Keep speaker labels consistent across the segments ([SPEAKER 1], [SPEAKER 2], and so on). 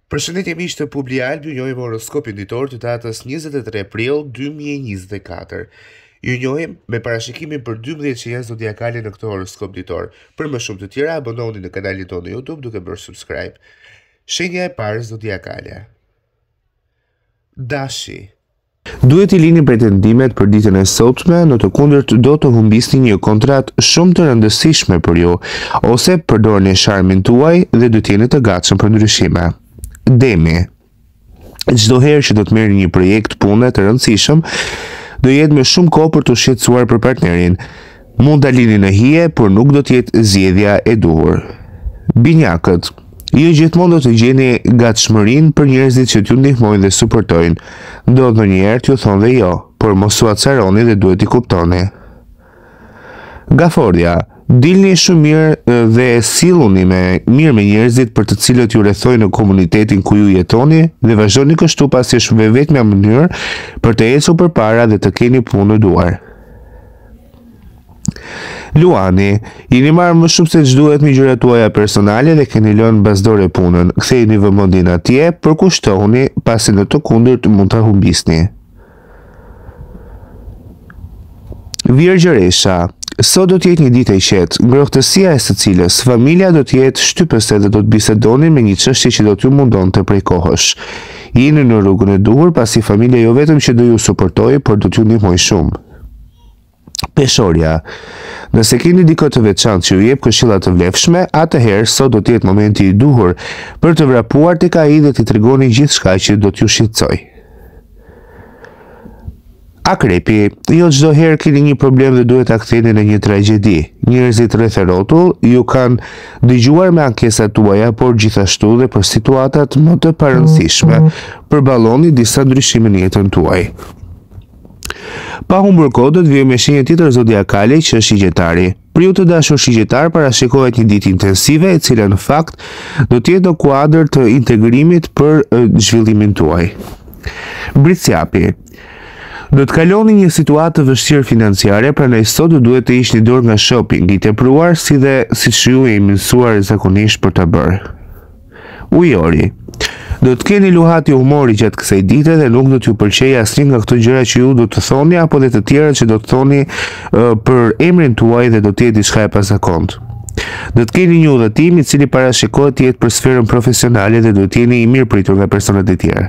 [SPEAKER 1] Përshëndetje miq të Publi Albi, ju njohim horoskopin ditor të datës 23 prill 2024. Ju njohim me parashikimin për 12 që janë zodiakale në këtë horoskop ditor. Për më shumë të tjera, abononi në kanalin tonë në YouTube duke bërë subscribe. Shenja e parë zodiakale. Dashi. Duhet i lini pretendimet për ditën e sotme, në të kundërt do të humbisni një kontratë shumë të rëndësishme për ju, ose përdorni sharmin tuaj dhe do të jeni të gatshëm për ndryshime. Demi. Çdo herë që do të merrni një projekt pune të rëndësishëm, do jetë me shumë kohë për të shqetësuar për partnerin. Mund ta lini në hije, por nuk do të jetë zgjedhja e duhur. Binjakët. Ju gjithmonë do të gjeni gatshmërinë për njerëzit që t'ju ndihmojnë dhe suportojnë. Ndonjëherë t'ju thonë dhe jo, por mos u acaroni dhe duhet i kuptoni. Gafordja. Dilni shumë mirë dhe silluni mirë me njerëzit për të cilët ju rrethojnë në komunitetin ku ju jetoni dhe vazhdoni kështu pasi është vetmja mënyrë për të ecur përpara dhe të keni punë në duar. Luani, jeni marrë më shumë se ç'duhet me gjërat tuaja personale dhe keni lënë bazdore punën. Ktheheni vëmendjen atje, përkushtohuni pasi në të kundërt mund ta humbisni. Virgjëresha. Sot do të jetë një ditë e qetë, ngrohtësia e së cilës familja do të jetë shtypëse dhe do të bisedoni me një çështje që do t'ju mundonte prej kohësh. Jeni në rrugën e duhur pasi familja jo vetëm që do ju suportojë, por do t'ju ndihmojë shumë. Peshorja. Nëse keni dikë të veçantë që ju jep këshilla të vlefshme, atëherë sot do të jetë momenti i duhur për të vrapuar tek ai dhe t'i tregoni gjithçka që do t'ju shqetësojë. Akrepi, jo çdo herë keni një problem dhe duhet ta ktheni në një tragjedi. Njerëzit rreth e rrotull ju kanë dëgjuar me ankesat tuaja, por gjithashtu dhe për situatat më të parëndësishme. Përballoni disa ndryshime në jetën tuaj. Pa humbur kohë do të vijë me shenjë tjetër zodiakale që është Shigjetari. Për ju të dashur Shigjetar, parashikohet një ditë intensive e cila në fakt do të jetë në kuadër të integrimit për zhvillimin tuaj. Britsjapi. Do të kaloni një situatë të vështirë financiare, prandaj sot duhet të hiqni dorë nga shopping i tepruar, si siç ju e mësuar zakonisht për ta bërë. Ujori. Do të keni luhati humori gjatë kësaj dite dhe nuk do t'ju pëlqejë asnjë nga këto gjëra që ju do të thoni apo dhe të tjera që do të thoni për emrin tuaj dhe do të jetë diçka e pazakontë. Do të keni një udhëtim i cili parashikohet të jetë për sferën profesionale dhe do të jeni i mirëpritur nga personat e tjerë.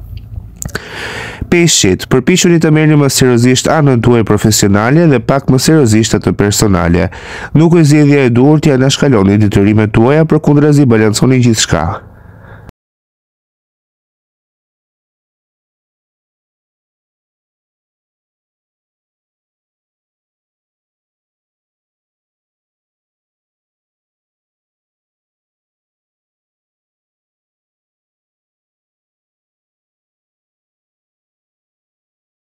[SPEAKER 1] Peshqit, përpiquni të merrni më seriozisht anën tuaj profesionale dhe pak më seriozisht atë personale. Nuk është zgjedhja e duhur t'ia anashkaloni detyrimet tuaja, përkundrazi balanconi gjithçka.